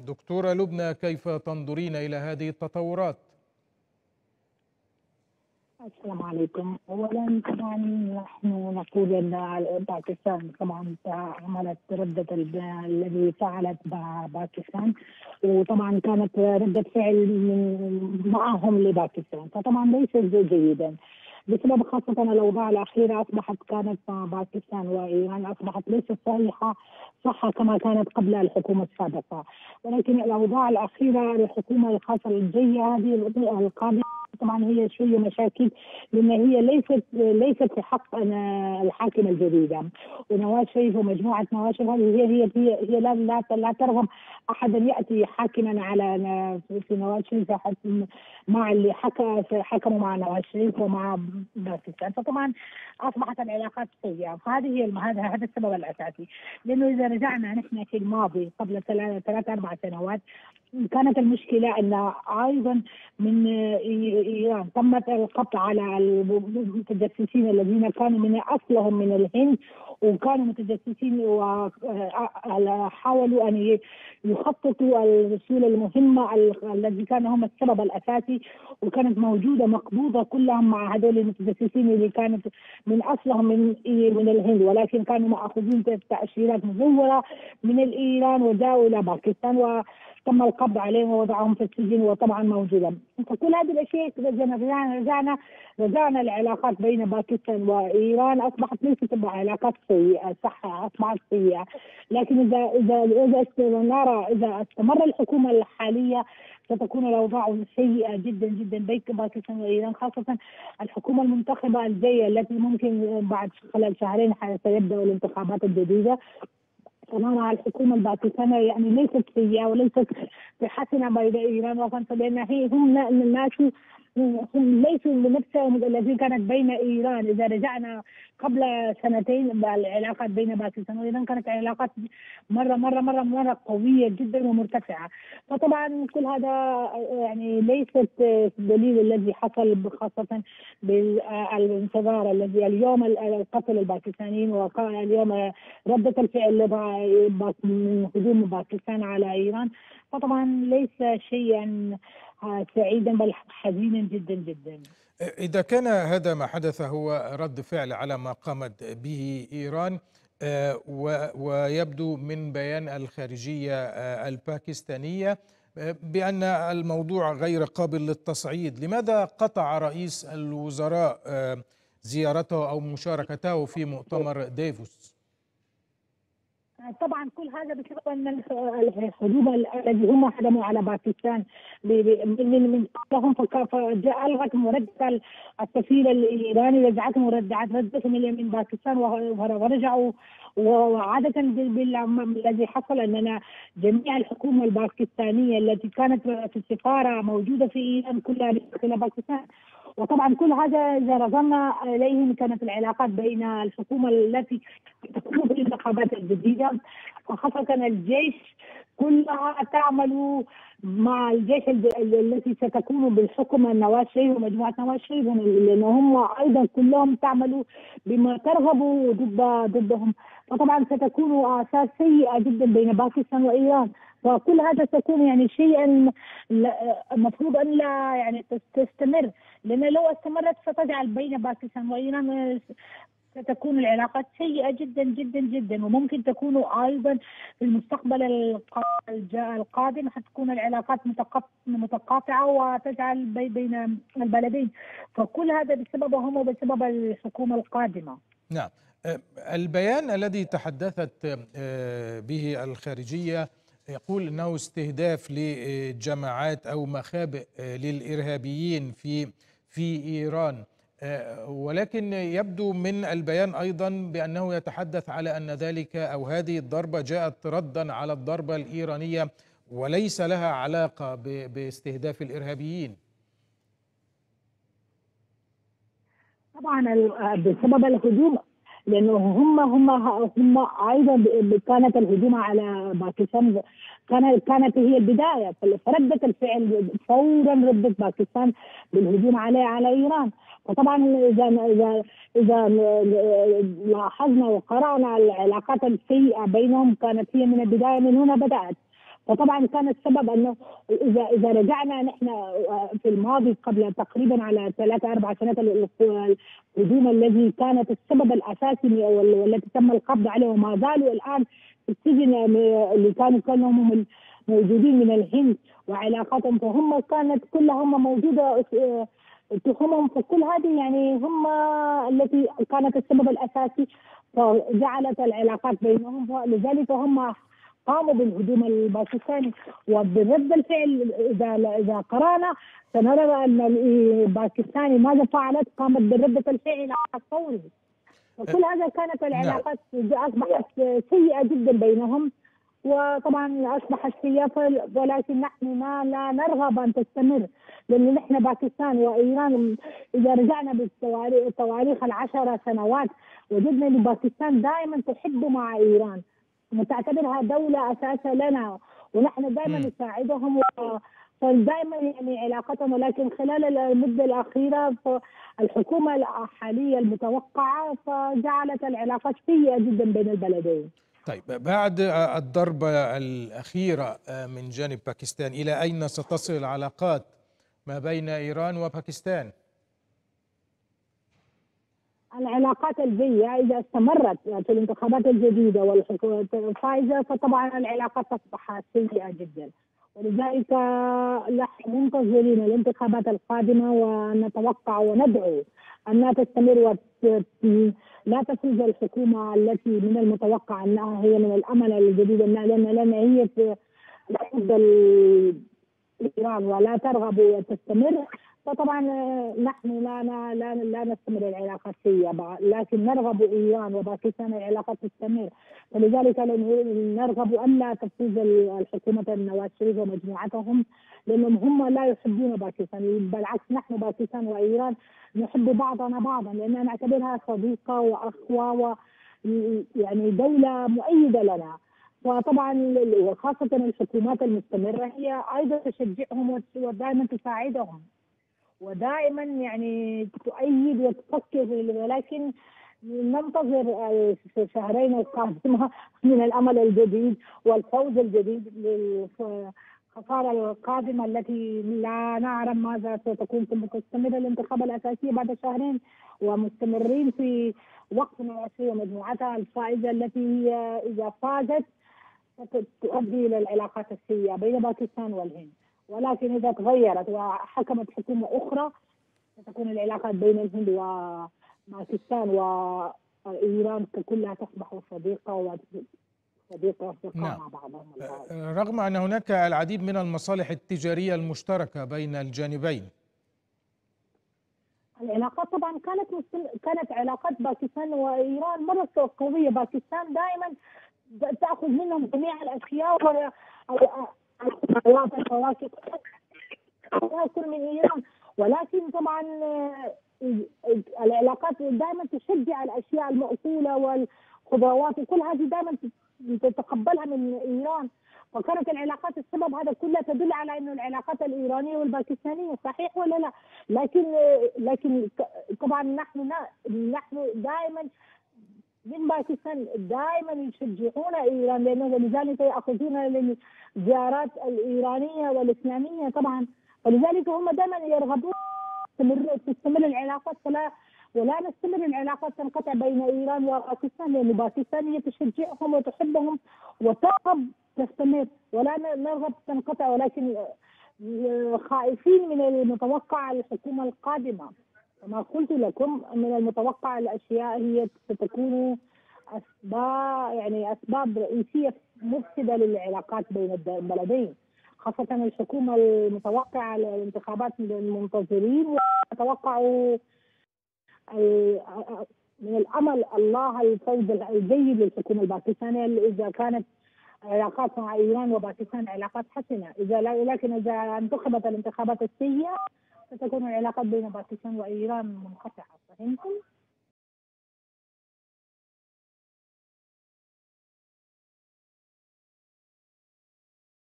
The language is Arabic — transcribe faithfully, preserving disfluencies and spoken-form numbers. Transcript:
دكتورة لبنى، كيف تنظرين إلى هذه التطورات؟ السلام عليكم. اولا طبعا نحن نقول ان باكستان طبعا عملت رده الذي فعلت باكستان، وطبعا كانت رده فعل من معهم لباكستان، فطبعا ليس جيدا بسبب خاصة الأوضاع الأخيرة أصبحت كانت باكستان وإيران أصبحت ليست صحيحة صح كما كانت قبل الحكومة السابقة، ولكن الأوضاع الأخيرة للحكومة الخاصة الجاية هذه القادمة طبعا هي شوية مشاكل، لأن هي ليست ليست في حق الحاكمة الجديدة، ونواز شريف ومجموعة نواز شريف هي هي هي, هي لا, لا لا ترغب أحدا يأتي حاكما على في نواز شريف مع اللي حكى حكموا مع نواز شريف ومع باكستان، فطبعا أصبحت العلاقات سيئة، فهذه هي هذا هذا السبب الأساسي. لأنه إذا رجعنا نحن في الماضي قبل ثلاث أربع سنوات كانت المشكلة أن أيضا من إيران تمت القبض على المتجسسين الذين كانوا من أصلهم من الهند، وكانوا متجسسين وحاولوا أن يخططوا الرسول المهمة الذي كان هم السبب الأساسي، وكانت موجودة مقبوضة كلهم مع هذول المتجسسين اللي كانت من أصلهم من من الهند، ولكن كانوا مأخوذين تأشيرات مزورة من الإيران وجاءوا إلى باكستان و تم القبض عليهم ووضعهم في السجن، وطبعا موجوده. فكل هذه الاشياء رجعنا رجعنا رجعنا العلاقات بين باكستان وايران اصبحت ليست علاقات سيئه، صح اصبحت سيئه، لكن اذا اذا اذا استمر اذا استمر الحكومه الحاليه ستكون الاوضاع سيئه جدا جدا بين باكستان وايران، خاصه الحكومه المنتخبه الجايه التي ممكن بعد خلال شهرين سيبدا الانتخابات الجديده. طبعا الحكومه الباكستانيه يعني ليست سيئه وليست حسنه بين ايران وفرنسا، لان هي هم الناس هم ليسوا بنفسهم الذي كانت بين ايران. اذا رجعنا قبل سنتين العلاقات بين باكستان وايران كانت علاقات مره مره مره مره قويه جدا ومرتفعه، فطبعا كل هذا يعني ليست دليل الذي حصل خاصه بالانتظار الذي اليوم القتل الباكستانيين وقال اليوم رده الفعل من هجوم باكستان على ايران، فطبعا ليس شيئا سعيدا بل حزينا جدا جدا. إذا كان هذا ما حدث هو رد فعل على ما قامت به إيران، ويبدو من بيان الخارجية الباكستانية بأن الموضوع غير قابل للتصعيد، لماذا قطع رئيس الوزراء زيارته أو مشاركته في مؤتمر ديفوس؟ طبعا كل هذا بسبب ان الهجوم الذي هم هجموا على باكستان من من لهم، فجاء الغت مرجعه السفير الايراني رجعت مرجعات ردتهم من باكستان ورجعوا. وعاده الذي حصل اننا جميع الحكومه الباكستانيه التي كانت في السفاره موجوده في ايران كلها داخل باكستان، وطبعا كل هذا اذا نظرنا اليه كانت العلاقات بين الحكومه التي تكون في الانتخابات الجديده وخاصه الجيش كلها تعمل مع الجيش التي ستكون بالحكم نواز شريف ومجموعه نواز شريف، لانهم ايضا كلهم تعملوا بما ترغبوا ضد ضدهم، فطبعا ستكون اساس سيئه جدا بين باكستان وايران، وكل هذا سيكون يعني شيئا المفروض ان لا يعني تستمر، لان لو استمرت ستجعل بين باكستان وايران ستكون العلاقات سيئة جدا جدا جدا، وممكن تكون أيضا في المستقبل القادم حتكون العلاقات متقاطعة وتجعل بين البلدين، فكل هذا بسببهم وبسبب الحكومة القادمة. نعم، البيان الذي تحدثت به الخارجية يقول أنه استهداف لجماعات أو مخابئ للإرهابيين في في إيران، ولكن يبدو من البيان أيضا بأنه يتحدث على أن ذلك أو هذه الضربة جاءت ردا على الضربة الإيرانية وليس لها علاقة باستهداف الإرهابيين. طبعا بسبب الهجوم، لانه هم هم هم ايضا كانت الهجوم على باكستان كانت كانت هي البدايه، فردت الفعل فورا ردت باكستان بالهجوم على على ايران، فطبعا اذا اذا اذا لاحظنا وقرانا العلاقات السيئه بينهم كانت هي من البدايه، من هنا بدات، فطبعا كان السبب انه اذا اذا رجعنا نحن في الماضي قبل تقريبا على ثلاثة اربع سنوات، الهجوم الذي كانت السبب الاساسي والتي تم القبض عليه وما زالوا الان في السجن اللي كانوا كانوا هم موجودين من الهند وعلاقاتهم، فهم كانت كلها هم موجوده تهمهم، فكل هذه يعني هم التي كانت السبب الاساسي فجعلت العلاقات بينهم، لذلك هم قاموا بالهجوم الباكستاني. وبرد الفعل اذا اذا قرانا سنرى ان الباكستاني ماذا فعلت؟ قامت برده الفعل الفوري. وكل هذا كانت العلاقات اصبحت سيئه جدا بينهم، وطبعا اصبحت سيئه، ولكن نحن ما لا نرغب ان تستمر، لان نحن باكستان وايران اذا رجعنا بالتواريخ العشر سنوات وجدنا ان باكستان دائما تحب مع ايران وتعتبرها دولة أساسا لنا، ونحن دائما نساعدهم دائما يعني علاقتهم، ولكن خلال المدة الأخيرة الحكومة الحالية المتوقعة فجعلت العلاقات سيئة جدا بين البلدين. طيب بعد الضربة الأخيرة من جانب باكستان، إلى أين ستصل العلاقات ما بين إيران وباكستان؟ العلاقات الجيدة إذا استمرت في الانتخابات الجديدة والحكومة الفائزة فطبعا العلاقات تصبح سيئة جدا، ولذلك نحن منتظرين الانتخابات القادمة ونتوقع وندعو أنها تستمر ولا تفوز الحكومة التي من المتوقع أنها هي من الأمل الجديد، لأن لأن هي تحب إيران ولا ترغب وتستمر، فطبعا نحن لا لا لا نستمر العلاقات سيئة، لكن نرغب ايران وباكستان العلاقات تستمر، فلذلك نرغب ان لا تفوز الحكومه النواز شريف ومجموعتهم، لانهم هم لا يحبون باكستان، بالعكس نحن باكستان وايران نحب بعضنا بعضا، لاننا نعتبرها صديقه واخوه ويعني دوله مؤيده لنا. وطبعا وخاصه الحكومات المستمره هي ايضا تشجعهم ودائما تساعدهم ودائما يعني تؤيد وتفكر، ولكن ننتظر الشهرين القادمة من الأمل الجديد والفوز الجديد للخسارة القادمة التي لا نعلم ماذا ستكون، ثم تستمر الانتخابات الأساسية بعد شهرين ومستمرين في وقت العشرية مجموعتها الفائزة التي هي إذا فازت ستؤدي إلى العلاقات السيئة بين باكستان والهند، ولكن إذا تغيرت وحكمت حكومة أخرى ستكون العلاقات بين الهند وباكستان وإيران كلها تصبح صديقة وصديقة نعم. مع بعضهم. رغم أن هناك العديد من المصالح التجارية المشتركة بين الجانبين. العلاقات طبعا كانت مستم... كانت علاقات باكستان وإيران مرة قوية، باكستان دائما تأخذ منهم جميع الأشياء الخضروات الفواكه تأكل من إيران، ولكن طبعا العلاقات دائما تشجع الأشياء المأكولة والخضروات وكل هذه دائما تتقبلها من إيران، وكانت العلاقات السبب هذا كله تدل على إنه العلاقات الإيرانية والباكستانية صحيح ولا لا، لكن لكن طبعا نحن نحن دائما من باكستان دائما يشجعون ايران، لانه لذلك ياخذون الزيارات الايرانيه والاسلاميه طبعا، ولذلك هم دائما يرغبون تستمر العلاقات فلا ولا نستمر العلاقات تنقطع بين ايران وباكستان، لان باكستان هي تشجعهم وتحبهم وترغب تستمر ولا نرغب تنقطع، ولكن خائفين من المتوقع الحكومه القادمه. كما قلت لكم من المتوقع الاشياء هي ستكون اسباب يعني اسباب رئيسيه مفسده للعلاقات بين البلدين، خاصه الحكومه المتوقعه الانتخابات المنتظرين، واتوقع من الامل الله الفوز الجيد للحكومه الباكستانيه اذا كانت علاقات مع ايران وباكستان علاقات حسنه، اذا لكن اذا انتخبت الانتخابات السيئه ستكون العلاقات بين باكستان وإيران منقطعة. فهمتم؟